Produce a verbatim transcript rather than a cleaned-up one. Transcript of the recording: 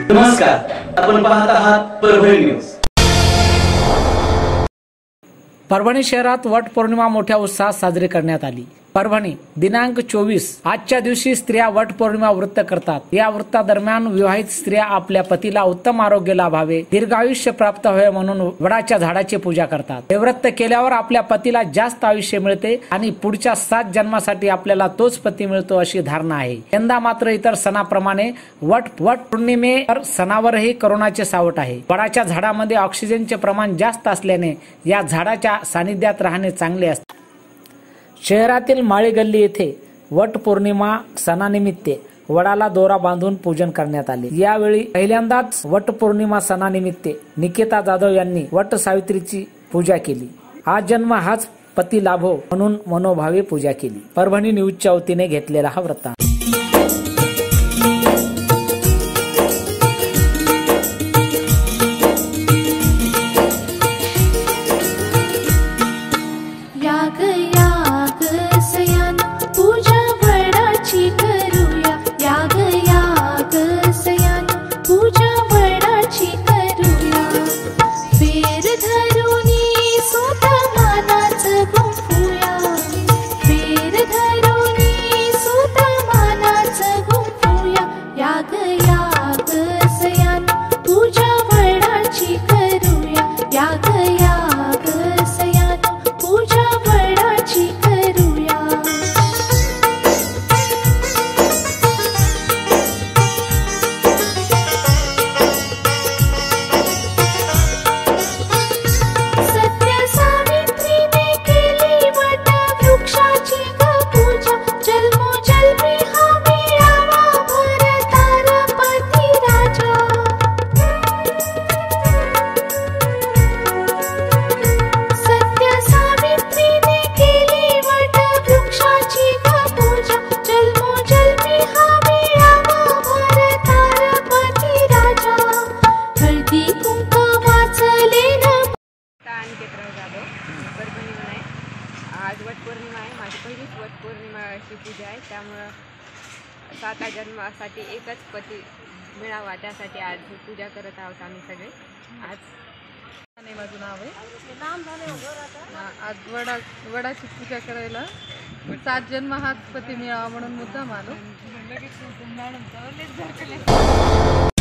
नमस्कार, आपण पाहत आहात परभणी न्यूज। परभणी शहरात वट पौर्णिमा मोठ्या उत्साहात साजरी करण्यात आली। परभणी दिनांक चोवीस आजच्या दिवशी स्त्रिया वट पौर्णिमा व्रत करतात। या व्रतादरम्यान विवाहित स्त्रिया आपल्या पतीला उत्तम आरोग्य लाभावे, दीर्घायुष्य प्राप्त व्हावे म्हणून वडाच्या झाडाची पूजा करतात। हे व्रत केल्यावर आपल्या पतीला जास्त आयुष्य मिळते आणि पुढच्या सात जन्मासाठी आपल्याला तोच पती मिळतो अशी धारणा आहे। यंदा मात्र इतर सणाप्रमाणे वट वट पौर्णिमेवर सणावरही कोरोनाचे सावट आहे। वडाच्या झाडामध्ये ऑक्सिजनचे प्रमाण जास्त असल्याने या झाडाच्या सानिध्यात राहणे चांगले असते। शहरातील माळी गल्ली येथे वट पौर्णिमा सणानिमित्त वडाला दोरा बांधून पूजन करण्यात आले। यावेळी पहिल्यांदाच वट पौर्णिमा सणानिमित्त निकिता जाधव यांनी वट सावित्रीची पूजा केली। हा जन्म हाच पती लाभो म्हणून मनोभावे पूजा केली। परभणी न्यूजच्या वतीने घेतलेला हा वृत्तांत। आज वट पौर्णिमा आहे, माझी पहिलीच वट पौर्णिमाची पूजा आहे। त्यामुळे सात जन्मासाठी एकच पती मिळावा त्यासाठी आज पूजा करत आहोत आम्ही सगळे। आज माझं नाव आहे। आज वडा वडाची पूजा करायला सात जन्म हाच पती मिळावा म्हणून मुद्दाम आलो।